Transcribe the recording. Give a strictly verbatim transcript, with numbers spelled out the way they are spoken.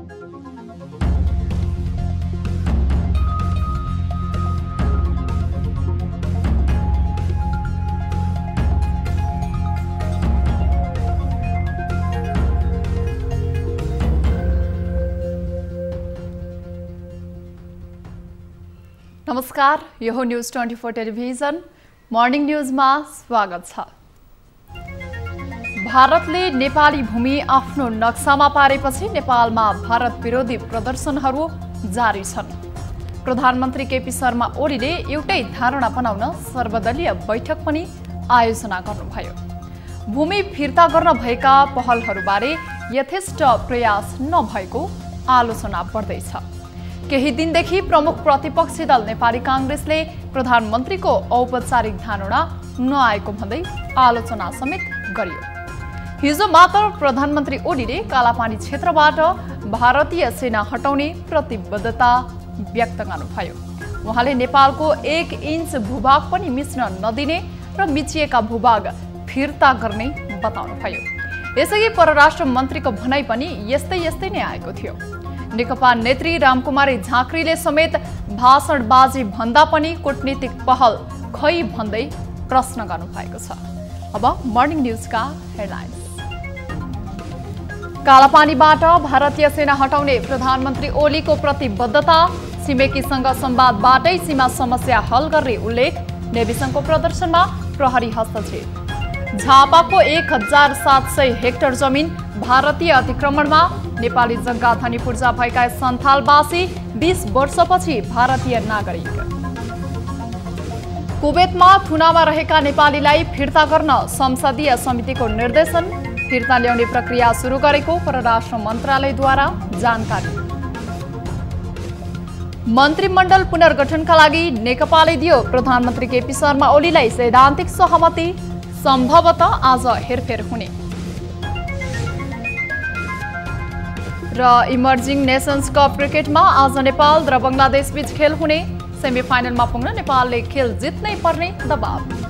नमस्कार, यो हो news twenty four television morning न्यूजमा स्वागत छ। भारतले नेपाली भूमि आफ्नो नक्सामा पारेपछि नेपालमा भारत विरोधी प्रदर्शनहरू जारी छन्। प्रधानमन्त्री केपी शर्मा ओलीले एउटै धारणा बनाउन सर्वदलीय बैठक पनि आयोजना गर्नुभयो। भूमि फिर्ता गर्न भएका पहलहरूबारे यथेष्ट प्रयास नभएको आलोचना बढ्दैछ। केही दिनदेखि प्रमुख प्रतिपक्षी दल नेपाली कांग्रेसले प्रधानमन्त्रीको औपचारिक धारणा नआएको भन्दै आलोचना समेत गरियो। हिजो मात्र प्रधानमन्त्री ओलीले कालापानी क्षेत्रबाट भारतीय सेना हटाउने प्रतिबद्धता व्यक्त गर्नुभयो। उहाँले नेपालको एक इन्च भूभाग पनि मिच्न नदिने र मिचिएका भूभाग फिर्ता गर्ने बताउनुभयो। यसअघि परराष्ट्र मन्त्रीको भनाइ पनि यस्तै यस्तै नै आएको थियो। नेकपा नेत्री रामकुमारी झाँक्रीले समेत भाषणबाजी भन्दा पनि कूटनीतिक पहल खै भन्दै प्रश्न गर्नुभएको छ। अब मर्निङ न्यूजका हेडलाइन्स। कालापानीबाट भारतीय सेना हटाउने प्रधानमन्त्री ओलीको प्रतिबद्धता, छिमेकीसँग संवादबाटै सीमा समस्या हल गर्ने उल्लेख, नेविसङको प्रदर्शनमा प्रहरी हस्तक्षेप। झापाको एक हजार सात सय हेक्टर जमिन भारतीय अतिक्रमणमा, नेपाली जग्गा धनी पूर्जा भएका सन्थालवासी बीस वर्षपछि भारतीय नागरिक। कुवेतमा थुनामा रहेका नेपालीलाई फिर्ता गर्न संसदीय समितिको निर्देशन, फिर्ता ल्याउने प्रक्रिया सुरु गरेको परराष्ट्र मन्त्रालयद्वारा जानकारी। मन्त्रीमण्डल पुनर्गठनका लागि नेकपाले दियो प्रधानमन्त्री केपी शर्मा ओलीलाई सैद्धान्तिक सहमति, सम्भवतः आज हेरफेर हुने। र इमर्जिङ नेसन्स कप क्रिकेटमा आज नेपाल र बङ्गलादेश बीच खेल हुने, सेमिफाइनलमा पुग्न नेपालले खेल जित्नै पर्ने दबाव।